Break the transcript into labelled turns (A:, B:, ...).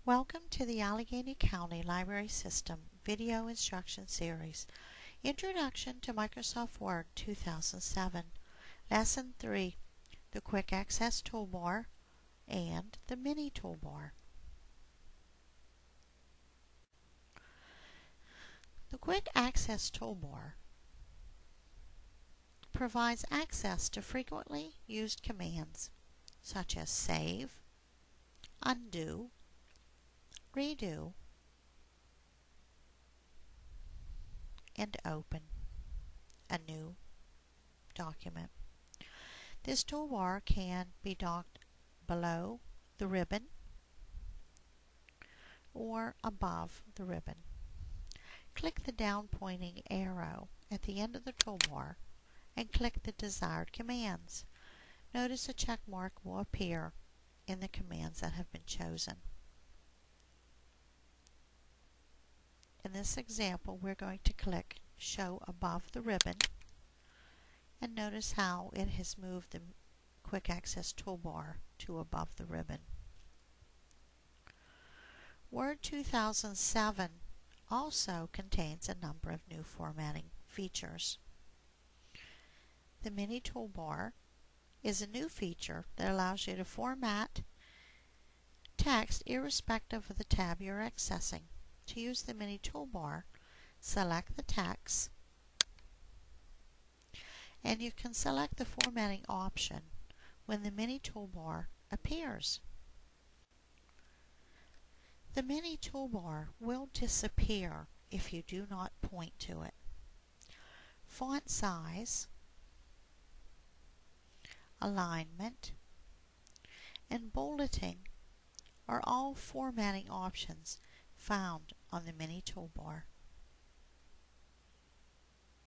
A: Welcome to the Allegheny County Library System Video Instruction Series, Introduction to Microsoft Word 2007, Lesson 3, the Quick Access Toolbar and the Mini Toolbar. The Quick Access Toolbar provides access to frequently used commands such as save, undo, redo, and open a new document. This toolbar can be docked below the ribbon or above the ribbon. Click the down pointing arrow at the end of the toolbar and click the desired commands. Notice a check mark will appear in the commands that have been chosen. In this example, we're going to click Show Above the Ribbon, and notice how it has moved the Quick Access Toolbar to above the ribbon. Word 2007 also contains a number of new formatting features. The Mini Toolbar is a new feature that allows you to format text irrespective of the tab you're accessing. To use the Mini Toolbar, select the text, and you can select the formatting option when the Mini Toolbar appears. The Mini Toolbar will disappear if you do not point to it. Font size, alignment, and bulleting are all formatting options found on the Mini Toolbar.